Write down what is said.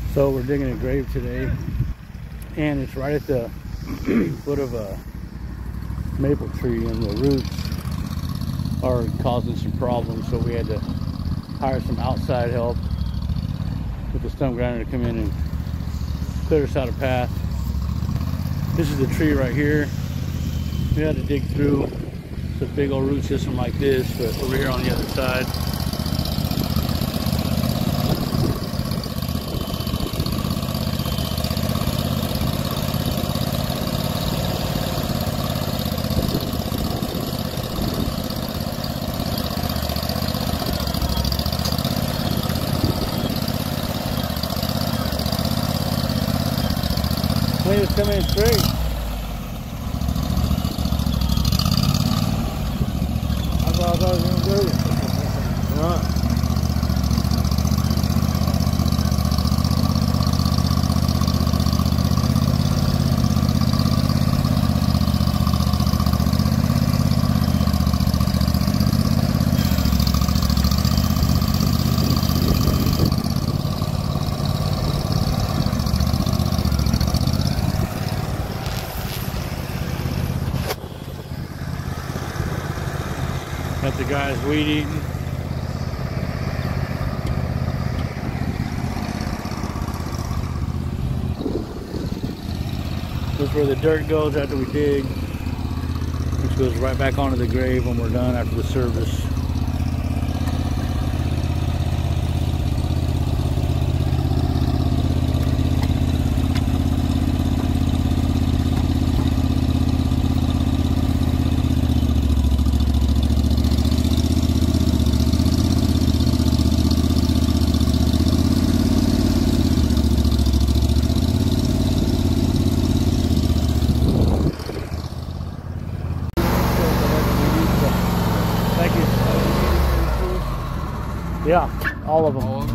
So we're digging a grave today, and it's right at the foot of a maple tree, and the roots are causing some problems, so we had to hire some outside help with the stump grinder to come in and clear us out a path. This is the tree right here. We had to dig through. It's a big old root system like this, but over here on the other side, it's coming straight. I thought I was going to do it. Right. Got the guys weed eating. This is where the dirt goes after we dig, which goes right back onto the grave when we're done after the service. Yeah, all of them.